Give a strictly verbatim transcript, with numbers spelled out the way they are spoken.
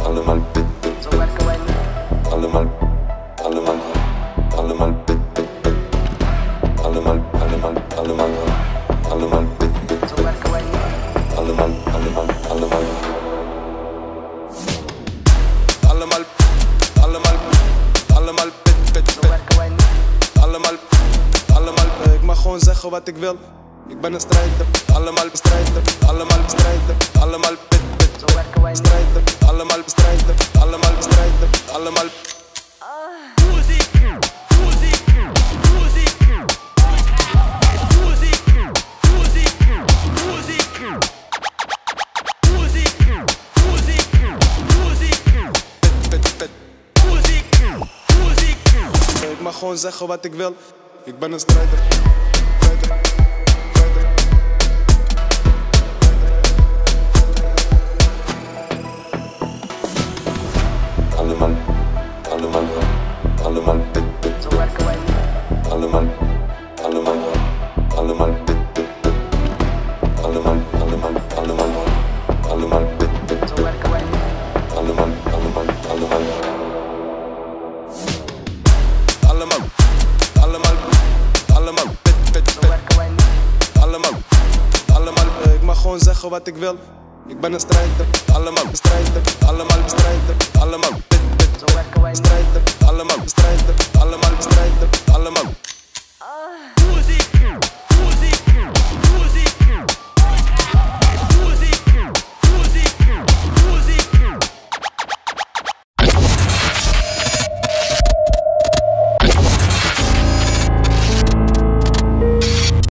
allemaal pit, pit, Zo werken wij niet. allemaal, allemaal, allemaal pit, pit, pit, allemaal, allemaal, allemaal, allemaal pit, pit, Zo werken wij niet. allemaal, allemaal, allemaal, allemaal, allemaal, allemaal pit, pit, Zo pit, werken wij niet. allemaal, allemaal. Ik mag gewoon zeggen wat ik wil. Ik ben een strijder, allemaal bestrijden, allemaal bestrijden, allemaal pit, pit, Zo werken wij niet. bestrijden, allemaal bestrijden, allemaal bestrijden, allemaal. Muziek, muziek, muziek, muziek, muziek, muziek, muziek, muziek, muziek, Pit, pit, pit. muziek, muziek. Ik mag gewoon zeggen wat ik wil. Ik ben een strijder, strijder, strijder. Allemaal, allemaal, allemaal pit, pit, Zo werken wij niet. allemaal, allemaal, allemaal pit, pit, pit, allemaal, allemaal, allemaal, allemaal pit, pit, Zo pit, werken wij niet. allemaal, allemaal, allemaal, allemaal, allemaal, allemaal pit, pit, Zo pit. werken wij niet. Allemaal, allemaal. Ik mag gewoon zeggen wat ik wil. Ik ben een strijder, allemaal bestrijden, allemaal